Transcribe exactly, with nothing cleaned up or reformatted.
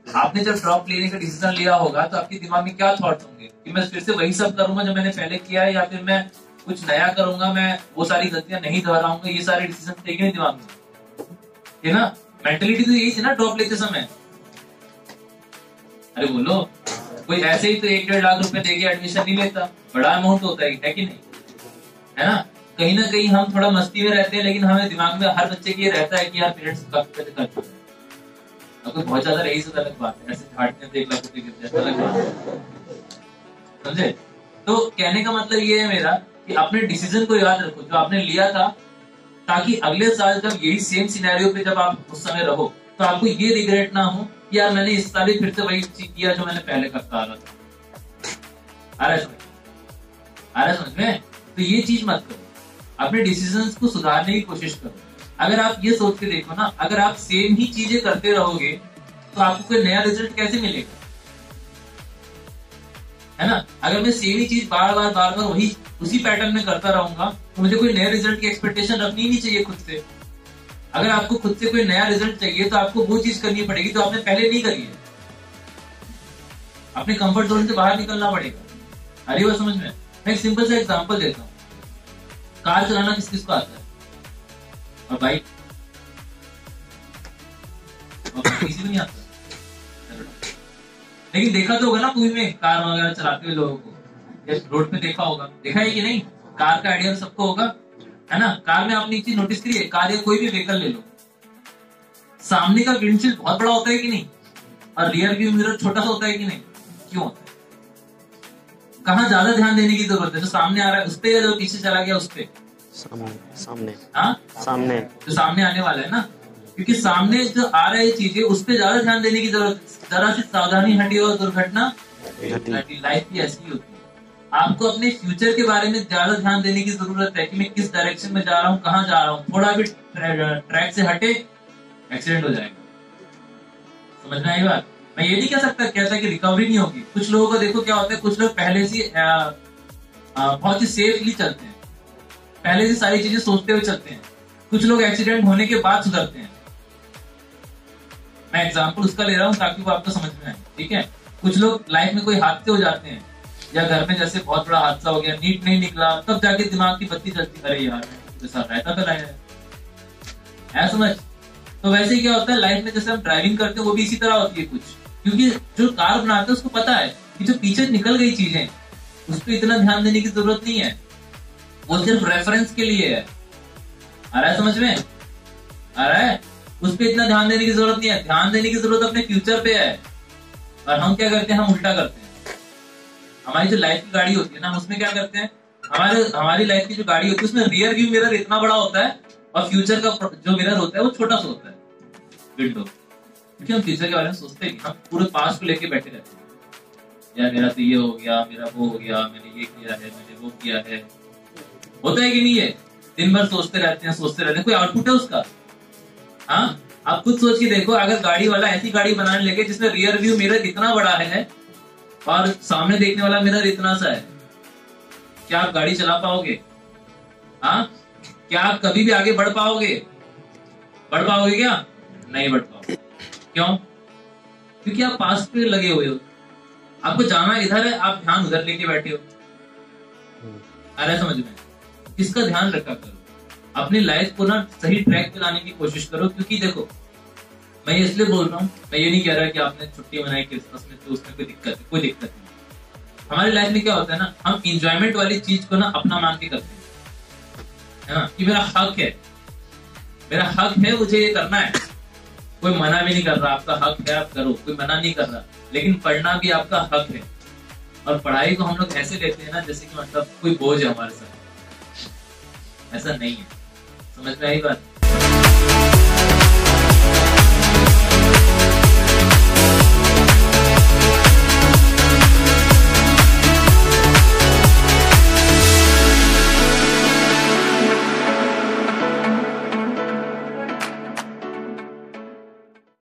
आपने जब ड्रॉप लेने का डिसीजन लिया होगा तो आपके दिमाग में क्या थॉट्स होंगे कि मैं फिर से वही सब करूंगा जो मैंने पहले किया है, या फिर मैं कुछ नया करूंगा, मैं वो सारी गलतियां नहीं दोहराऊंगा। ये सारे डिसीजन थे नहीं दिमाग में, है ना? मेंटलिटी तो यही थी ना ड्रॉप लेते समय। अरे बोलो, कोई ऐसे ही तो एक डेढ़ लाख रुपए देके एडमिशन नहीं लेता, बड़ा अमाउंट होता है, है कि नहीं? है ना? कहीं ना कहीं हम थोड़ा मस्ती में रहते हैं, लेकिन हमें दिमाग में हर बच्चे की ये रहता है कि यार पेरेंट्स काफी पैसे खर्च हो रहे हैं। आपको बहुत ज्यादा रही से अलग बात है, ऐसे झाड़ने से एक लाख रुपए गिरते हैं, अलग बात है, समझे? तो कहने का मतलब ये है मेरा कि अपने डिसीजन को याद रखो जो आपने लिया था, ताकि अगले साल जब यही सेम सिनेरियो पे जब आप उस समय रहो तो आपको ये रिग्रेट ना हो कि यार मैंने इस साल फिर से वही चीज किया जो मैंने पहले करता आ रहा था। आ रहा है समझ आ रहा है समझ में? तो ये चीज मत करो, अपने डिसीजंस को सुधारने की कोशिश करो। अगर आप ये सोच के देखो ना, अगर आप सेम ही चीजें करते रहोगे तो आपको कोई नया रिजल्ट कैसे मिलेगा, है ना? अगर मैं सेम ही चीज बार बार बार बार वही उसी पैटर्न में करता रहूंगा तो मुझे कोई नए रिजल्ट की एक्सपेक्टेशन रखनी ही नहीं चाहिए खुद से। अगर आपको खुद से कोई नया रिजल्ट चाहिए तो आपको वो चीज करनी पड़ेगी जो आपने पहले नहीं करी है। अपने कंफर्ट जोन से बाहर निकलना पड़ेगा। अरे वो समझ में? मैं एक सिंपल सा एग्जांपल देता हूँ। कार चलाना किस किस को आता है? और बाइक? और किसी को नहीं आता। लेकिन देखा तो होगा ना मूवी में कार वगैरह चलाते हुए लोगों को, रोड पे देखा होगा, देखा है कि नहीं? कार का आइडिया सबको होगा, है ना? कार में आपने एक चीज नोटिस करी है, कार या कोई भी व्हीकल ले लो, सामने का विंडशील्ड बहुत बड़ा होता है कि नहीं, और रियर व्यू मिरर छोटा सा होता है कि नहीं? क्यों होता है? कहाँ ज्यादा ध्यान देने की जरूरत है? जो सामने आ रहा है उस पे या जो पीछे चला गया उस पे? सामने सामने हाँ सामने जो सामने आने वाला है ना, क्योंकि सामने जो आ रही चीजें उस पे ज्यादा ध्यान देने की जरूरत है। जरा सी सावधानी हटी और दुर्घटना घटी। लाइफ की ऐसी होती है। आपको अपने फ्यूचर के बारे में ज्यादा ध्यान देने की जरूरत है कि मैं किस डायरेक्शन में जा रहा हूँ, कहाँ जा रहा हूँ। थोड़ा भी ट्रैक से हटे एक्सीडेंट हो जाएगा। समझ में आई बात? मैं ये नहीं कह सकता कहता कि रिकवरी नहीं होगी। कुछ लोगों को देखो क्या होता है, कुछ लोग पहले से बहुत ही सेफली चलते हैं, पहले से सारी चीजें सोचते हुए चलते हैं। कुछ लोग एक्सीडेंट होने के बाद सुधरते हैं। मैं एग्जांपल उसका ले रहा हूँ ताकि वो आपको समझ में आए, ठीक है? कुछ लोग लाइफ में कोई हादसे हो जाते हैं, या घर में जैसे बहुत बड़ा हादसा हो गया, नीट नहीं निकला, तब जाके दिमाग की बत्ती चलती, अरे यार मेरे साथ रहता तो लाया है, समझ? तो वैसे ही क्या होता है लाइफ में, जैसे हम ड्राइविंग करते हैं वो भी इसी तरह होती है कुछ, क्योंकि जो कार बनाते हैं उसको पता है कि जो पीछे निकल गई चीजें उस पर इतना ध्यान देने की जरूरत नहीं है, वो सिर्फ रेफरेंस के लिए है। आ रहा है समझ में? आ रहा है? उस पर इतना ध्यान देने की जरूरत नहीं है। ध्यान देने की जरूरत अपने फ्यूचर पे है। और हम क्या करते हैं, हम उल्टा करते हैं। हमारी जो लाइफ की गाड़ी होती है ना, उसमें क्या करते हैं, हमारे हमारी लाइफ की जो गाड़ी होती है उसमें रियर व्यू मिरर इतना बड़ा होता है और फ्यूचर का जो मिरर होता है वो छोटा सा होता है, विंडो। क्योंकि हम फ्यूचर के बारे में सोचते हैं, हम पूरे पास्ट को लेके बैठे रहते हैं। यार मेरा तो ये हो गया, मेरा वो हो गया, मैंने ये किया है, मैंने वो किया है। होता है कि नहीं? है दिन भर सोचते रहते हैं सोचते रहते हैं कोई आउटपुट है उसका? हाँ, आप खुद सोच के देखो, अगर गाड़ी वाला ऐसी गाड़ी बनाने लगे जिसमें रियर व्यू मिरर इतना बड़ा है और सामने देखने वाला मिरर इतना सा है, क्या आप गाड़ी चला पाओगे? हाँ, क्या आप कभी भी आगे बढ़ पाओगे? बढ़ पाओगे क्या? नहीं बढ़ पाओगे। क्यों? क्योंकि आप पास्ट पे लगे हुए हो। आपको जाना इधर है, आप ध्यान उधर लेके बैठे हो। आ रहा है समझ में? किसका ध्यान रखा करो, अपनी लाइफ को ना सही ट्रैक पे लाने की कोशिश करो। क्योंकि देखो, मैं ये इसलिए बोल रहा हूँ, मैं ये नहीं कह रहा कि आपने छुट्टी मनाई क्रिसमस में तो उसमें कोई दिक्कत है, कोई दिक्कत नहीं। हमारी लाइफ में क्या होता है ना, हम इंजॉयमेंट वाली चीज को ना अपना मान के करते हैं, है ना, कि मेरा हक है, मेरा हक है, मुझे ये करना है। कोई मना भी नहीं कर रहा, आपका हक है, आप करो, कोई मना नहीं कर रहा। लेकिन पढ़ना भी आपका हक है। और पढ़ाई को हम लोग ऐसे लेते हैं ना जैसे कि मतलब कोई बोझ है हमारे साथ। ऐसा नहीं है। समझ में आई बात?